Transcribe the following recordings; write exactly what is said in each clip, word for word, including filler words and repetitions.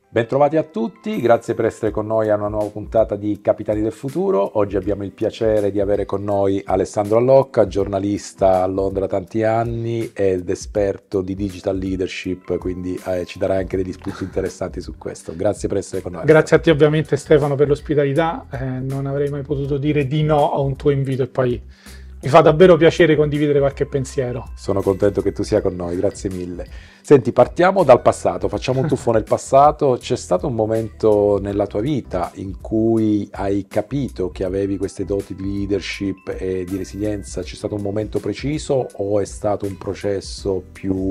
Bentrovati a tutti, grazie per essere con noi a una nuova puntata di Capitani del Futuro. Oggi abbiamo il piacere di avere con noi Alessandro Allocca, giornalista a Londra da tanti anni ed esperto di digital leadership, quindi eh, ci darà anche degli spunti interessanti su questo. Grazie per essere con noi. Grazie a te ovviamente Stefano per l'ospitalità, eh, non avrei mai potuto dire di no a un tuo invito e poi mi fa davvero piacere condividere qualche pensiero. Sono contento che tu sia con noi, grazie mille. Senti, partiamo dal passato, facciamo un tuffo nel passato. C'è stato un momento nella tua vita in cui hai capito che avevi queste doti di leadership e di resilienza? C'è stato un momento preciso o è stato un processo più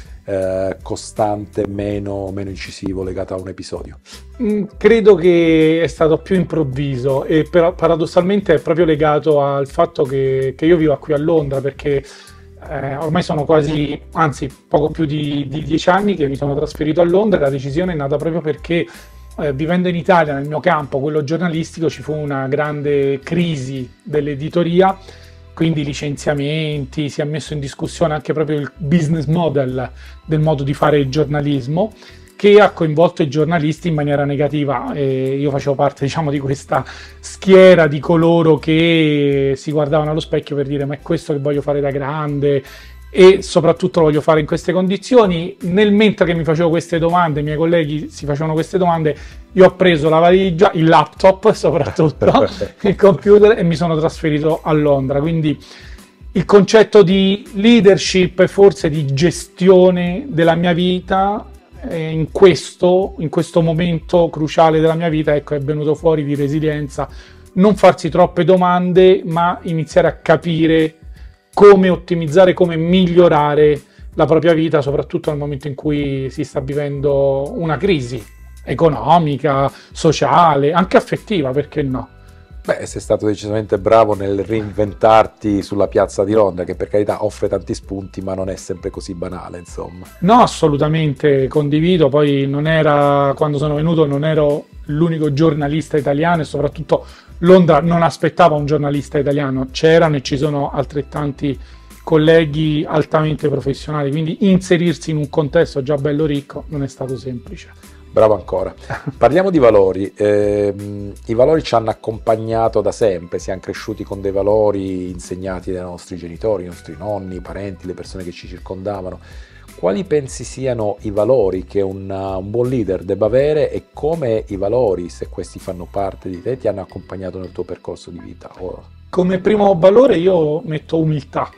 eh, costante, meno, meno incisivo, legato a un episodio? Mm, credo che è stato più improvviso e però paradossalmente è proprio legato al fatto che, che io vivo qui a Londra, perché Eh, ormai sono quasi, anzi poco più di, di dieci anni che mi sono trasferito a Londra. La decisione è nata proprio perché eh, vivendo in Italia, nel mio campo, quello giornalistico, ci fu una grande crisi dell'editoria, quindi licenziamenti, si è messo in discussione anche proprio il business model del modo di fare il giornalismo, che ha coinvolto i giornalisti in maniera negativa. E io facevo parte, diciamo, di questa schiera di coloro che si guardavano allo specchio per dire: ma è questo che voglio fare da grande e soprattutto lo voglio fare in queste condizioni. Nel mentre che mi facevo queste domande, i miei colleghi si facevano queste domande, io ho preso la valigia, il laptop soprattutto, il computer, e mi sono trasferito a Londra. Quindi il concetto di leadership e forse di gestione della mia vita In questo, in questo momento cruciale della mia vita, ecco, è venuto fuori di resilienza. Non farsi troppe domande, ma iniziare a capire come ottimizzare, come migliorare la propria vita, soprattutto nel momento in cui si sta vivendo una crisi economica, sociale, anche affettiva, perché no? Beh, sei stato decisamente bravo nel reinventarti sulla piazza di Londra, che per carità offre tanti spunti, ma non è sempre così banale, insomma. No, assolutamente condivido. Poi non era, quando sono venuto non ero l'unico giornalista italiano e soprattutto Londra non aspettava un giornalista italiano, c'erano e ci sono altrettanti colleghi altamente professionali, quindi inserirsi in un contesto già bello ricco non è stato semplice. Bravo ancora. Parliamo di valori. Eh, I valori ci hanno accompagnato da sempre, siamo cresciuti con dei valori insegnati dai nostri genitori, i nostri nonni, i parenti, le persone che ci circondavano. Quali pensi siano i valori che una, un buon leader debba avere e come i valori, se questi fanno parte di te, ti hanno accompagnato nel tuo percorso di vita? Oh. Come primo valore io metto umiltà.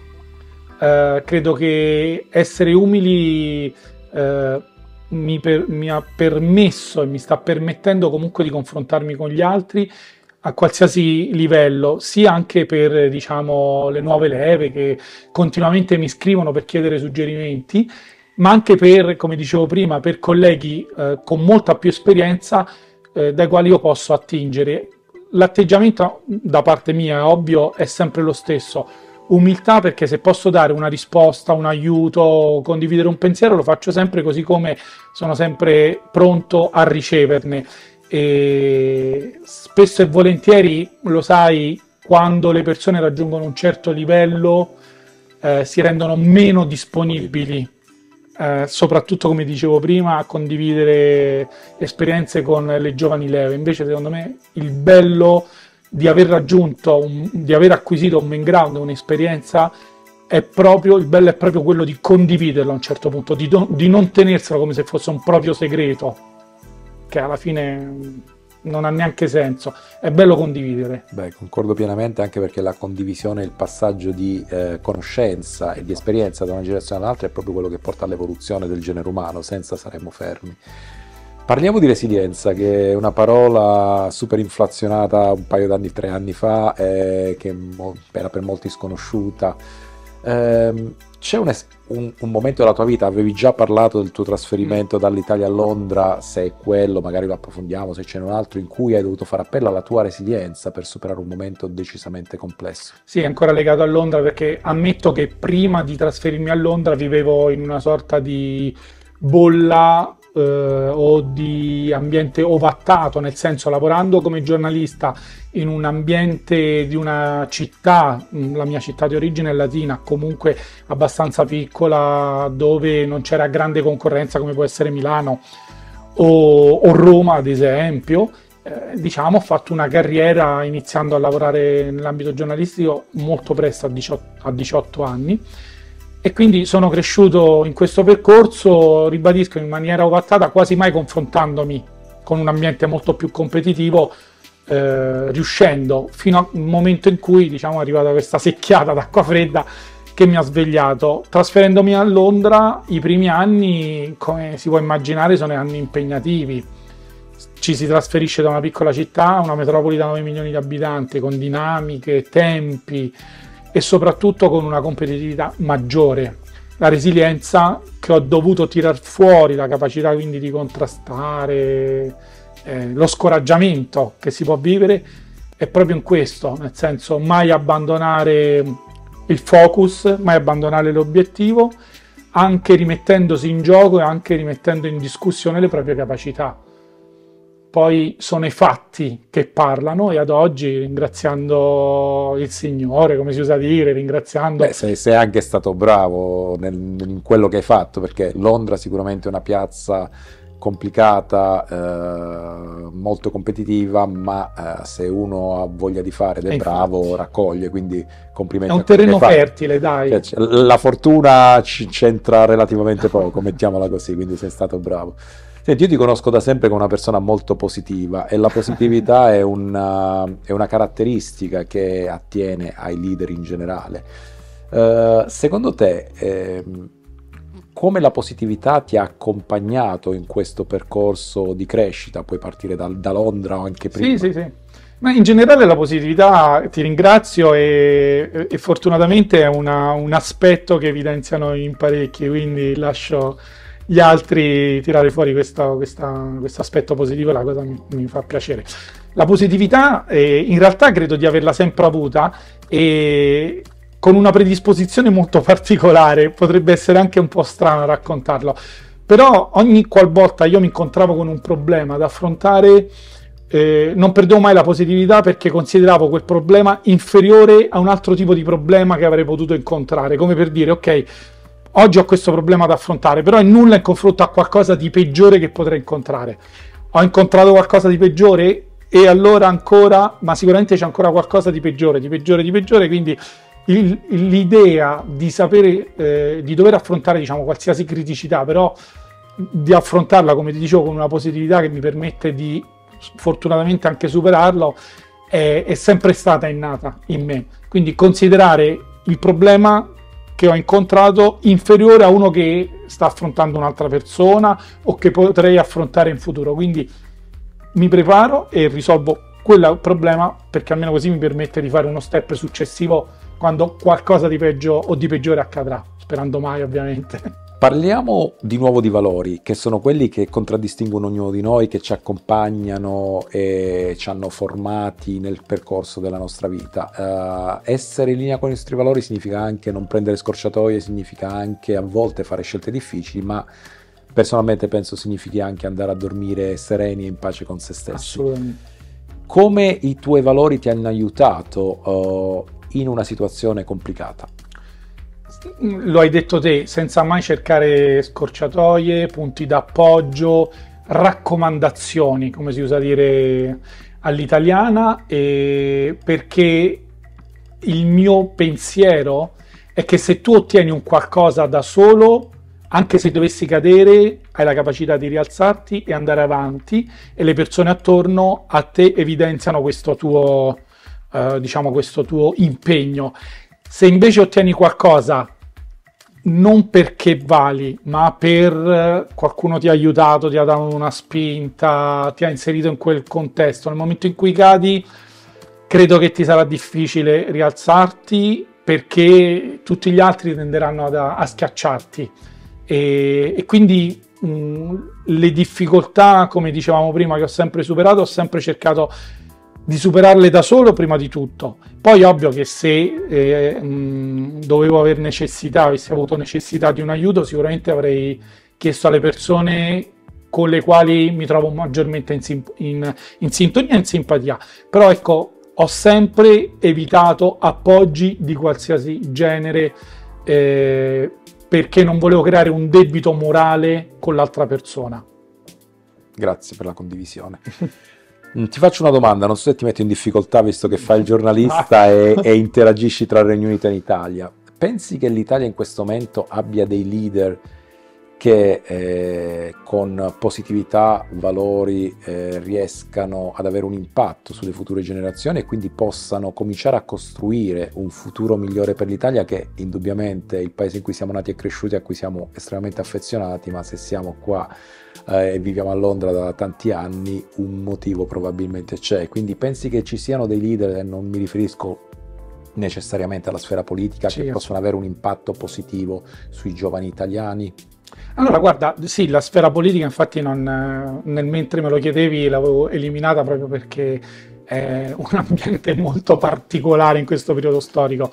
Eh, credo che essere umili eh, Mi, per, mi ha permesso e mi sta permettendo comunque di confrontarmi con gli altri a qualsiasi livello, sia anche per, diciamo, le nuove leve che continuamente mi scrivono per chiedere suggerimenti, ma anche per, come dicevo prima, per colleghi eh, con molta più esperienza eh, dai quali io posso attingere. L'atteggiamento da parte mia, ovvio, è sempre lo stesso. Umiltà, perché se posso dare una risposta, un aiuto, condividere un pensiero, lo faccio sempre, così come sono sempre pronto a riceverne. E spesso e volentieri, lo sai, quando le persone raggiungono un certo livello eh, si rendono meno disponibili, eh, soprattutto, come dicevo prima, a condividere esperienze con le giovani leve. Invece, secondo me, il bello di aver raggiunto, un, di aver acquisito un background, un'esperienza, è proprio, il bello è proprio quello di condividerlo a un certo punto, di, do, di non tenerselo come se fosse un proprio segreto, che alla fine non ha neanche senso. È bello condividere. Beh, concordo pienamente, anche perché la condivisione, il passaggio di eh, conoscenza e di esperienza da una generazione all'altra è proprio quello che porta all'evoluzione del genere umano, senza saremmo fermi. Parliamo di resilienza, che è una parola super inflazionata un paio d'anni, tre anni fa, eh, che era per molti sconosciuta. Eh, c'è un, un, un momento della tua vita, avevi già parlato del tuo trasferimento dall'Italia a Londra, se è quello, magari lo approfondiamo, se c'è un altro, in cui hai dovuto fare appello alla tua resilienza per superare un momento decisamente complesso? Sì, è ancora legato a Londra, perché ammetto che prima di trasferirmi a Londra vivevo in una sorta di bolla eh, o di ambiente ovattato, nel senso, lavorando come giornalista in un ambiente di una città, la mia città di origine è Latina, comunque abbastanza piccola, dove non c'era grande concorrenza come può essere Milano, o, o Roma ad esempio. Eh, diciamo, ho fatto una carriera iniziando a lavorare nell'ambito giornalistico molto presto, a diciotto, a diciotto anni, e quindi sono cresciuto in questo percorso, ribadisco, in maniera ovattata, quasi mai confrontandomi con un ambiente molto più competitivo, eh, riuscendo fino al momento in cui, diciamo, è arrivata questa secchiata d'acqua fredda che mi ha svegliato. Trasferendomi a Londra, i primi anni, come si può immaginare, sono anni impegnativi. Ci si trasferisce da una piccola città a una metropoli da nove milioni di abitanti, con dinamiche, tempi e soprattutto con una competitività maggiore. La resilienza che ho dovuto tirar fuori, la capacità quindi di contrastare, eh, lo scoraggiamento che si può vivere, è proprio in questo, nel senso mai abbandonare il focus, mai abbandonare l'obiettivo, anche rimettendosi in gioco e anche rimettendo in discussione le proprie capacità. Poi sono i fatti che parlano, e ad oggi, ringraziando il Signore, come si usa dire, ringraziando... Beh, sei, sei anche stato bravo nel, in quello che hai fatto, perché Londra sicuramente è una piazza complicata, eh, molto competitiva, ma eh, se uno ha voglia di fare ed è, è bravo, infatti raccoglie, quindi complimenti. È un terreno fertile, dai. Cioè, la fortuna ci c'entra relativamente poco, mettiamola così, quindi sei stato bravo. Senti, io ti conosco da sempre come una persona molto positiva, e la positività è una, è una caratteristica che attiene ai leader in generale. Uh, secondo te, eh, come la positività ti ha accompagnato in questo percorso di crescita? Puoi partire da, da Londra o anche prima? Sì, sì, sì. Ma in generale la positività, ti ringrazio, e, e fortunatamente è una, un aspetto che evidenziano in parecchi, quindi lascio gli altri tirare fuori questo aspetto positivo, la cosa mi, mi fa piacere. La positività, eh, in realtà credo di averla sempre avuta, e con una predisposizione molto particolare, potrebbe essere anche un po' strano raccontarlo, però ogni qualvolta io mi incontravo con un problema da affrontare, eh, non perdevo mai la positività, perché consideravo quel problema inferiore a un altro tipo di problema che avrei potuto incontrare, come per dire, ok, oggi ho questo problema da affrontare, però è nulla in confronto a qualcosa di peggiore che potrei incontrare. Ho incontrato qualcosa di peggiore, e allora ancora, ma sicuramente c'è ancora qualcosa di peggiore, di peggiore, di peggiore, quindi l'idea di sapere, eh, di dover affrontare, diciamo, qualsiasi criticità, però di affrontarla, come ti dicevo, con una positività che mi permette di, fortunatamente, anche superarlo, è, è sempre stata innata in me. Quindi considerare il problema che ho incontrato inferiore a uno che sta affrontando un'altra persona o che potrei affrontare in futuro, quindi mi preparo e risolvo quel problema, perché almeno così mi permette di fare uno step successivo quando qualcosa di peggio o di peggiore accadrà, sperando mai, ovviamente. Parliamo di nuovo di valori, che sono quelli che contraddistinguono ognuno di noi, che ci accompagnano e ci hanno formati nel percorso della nostra vita. Uh, essere in linea con i nostri valori significa anche non prendere scorciatoie, significa anche a volte fare scelte difficili, ma personalmente penso significhi anche andare a dormire sereni e in pace con se stessi. Assolutamente. Come i tuoi valori ti hanno aiutato uh, in una situazione complicata? Lo hai detto te, senza mai cercare scorciatoie, punti d'appoggio, raccomandazioni, come si usa dire all'italiana, e perché il mio pensiero è che se tu ottieni un qualcosa da solo, anche se dovessi cadere, hai la capacità di rialzarti e andare avanti, e le persone attorno a te evidenziano questo tuo, eh, diciamo, questo tuo impegno. Se invece ottieni qualcosa non perché vali, ma per qualcuno ti ha aiutato, ti ha dato una spinta, ti ha inserito in quel contesto, nel momento in cui cadi, credo che ti sarà difficile rialzarti, perché tutti gli altri tenderanno ad, a schiacciarti. E, e quindi mh, le difficoltà, come dicevamo prima, che ho sempre superato, ho sempre cercato di superarle da solo prima di tutto. Poi ovvio che se eh, mh, dovevo aver necessità, avessi avuto necessità di un aiuto, sicuramente avrei chiesto alle persone con le quali mi trovo maggiormente in, in, in sintonia e in simpatia. Però ecco, ho sempre evitato appoggi di qualsiasi genere, eh, perché non volevo creare un debito morale con l'altra persona. Grazie per la condivisione. Ti faccio una domanda, non so se ti metto in difficoltà visto che fai il giornalista e, e interagisci tra Regno Unito e Italia. Pensi che l'Italia in questo momento abbia dei leader che eh, con positività, valori eh, riescano ad avere un impatto sulle future generazioni e quindi possano cominciare a costruire un futuro migliore per l'Italia, che indubbiamente è il paese in cui siamo nati e cresciuti, a cui siamo estremamente affezionati, ma se siamo qua eh, e viviamo a Londra da tanti anni un motivo probabilmente c'è. Quindi pensi che ci siano dei leader, e non mi riferisco necessariamente alla sfera politica, sì, che possono avere un impatto positivo sui giovani italiani? Allora, guarda, sì, la sfera politica infatti non, nel mentre me lo chiedevi l'avevo eliminata proprio perché è un ambiente molto particolare in questo periodo storico.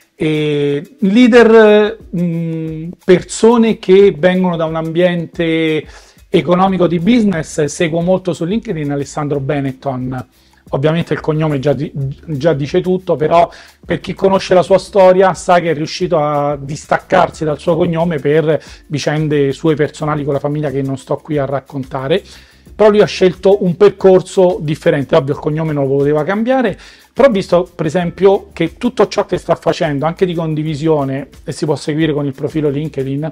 E leader, mh, persone che vengono da un ambiente economico di business, seguo molto su LinkedIn Alessandro Benetton. Ovviamente il cognome già, già dice tutto, però per chi conosce la sua storia sa che è riuscito a distaccarsi dal suo cognome per vicende sue personali con la famiglia che non sto qui a raccontare. Però lui ha scelto un percorso differente, ovvio il cognome non lo poteva cambiare, però ho visto per esempio che tutto ciò che sta facendo, anche di condivisione, e si può seguire con il profilo LinkedIn,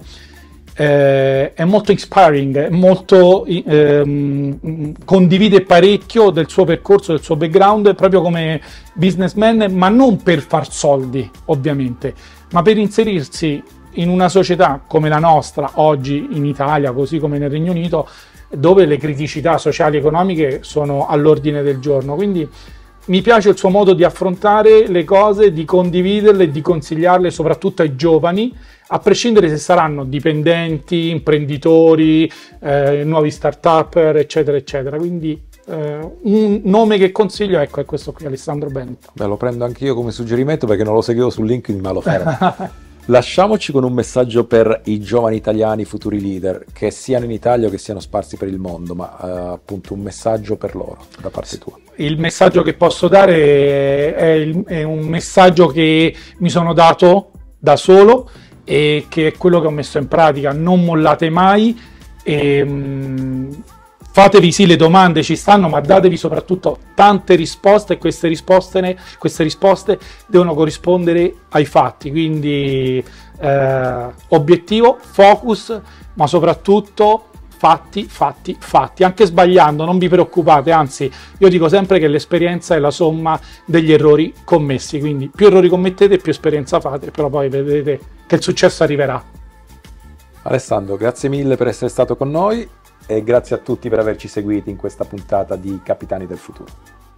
Eh, è molto inspiring, è molto ehm, condivide parecchio del suo percorso, del suo background proprio come businessman, ma non per far soldi ovviamente, ma per inserirsi in una società come la nostra oggi in Italia, così come nel Regno Unito, dove le criticità sociali e economiche sono all'ordine del giorno. Quindi mi piace il suo modo di affrontare le cose, di condividerle e di consigliarle soprattutto ai giovani, a prescindere se saranno dipendenti, imprenditori, eh, nuovi start-upper, eccetera, eccetera. Quindi eh, un nome che consiglio, ecco, è questo qui, Alessandro Benetton. Beh, lo prendo anch'io come suggerimento perché non lo seguivo su LinkedIn, ma lo farò. Lasciamoci con un messaggio per i giovani italiani, futuri leader, che siano in Italia o che siano sparsi per il mondo, ma eh, appunto un messaggio per loro da parte tua. Il messaggio che posso dare è, il, è un messaggio che mi sono dato da solo e che è quello che ho messo in pratica: non mollate mai, e, mh, fatevi sì le domande, ci stanno, ma datevi soprattutto tante risposte, e queste risposte, queste risposte devono corrispondere ai fatti, quindi eh, obiettivo, focus, ma soprattutto fatti, fatti, fatti, anche sbagliando, non vi preoccupate, anzi io dico sempre che l'esperienza è la somma degli errori commessi, quindi più errori commettete più esperienza fate, però poi vedrete che il successo arriverà. Alessandro, grazie mille per essere stato con noi e grazie a tutti per averci seguiti in questa puntata di Capitani del Futuro.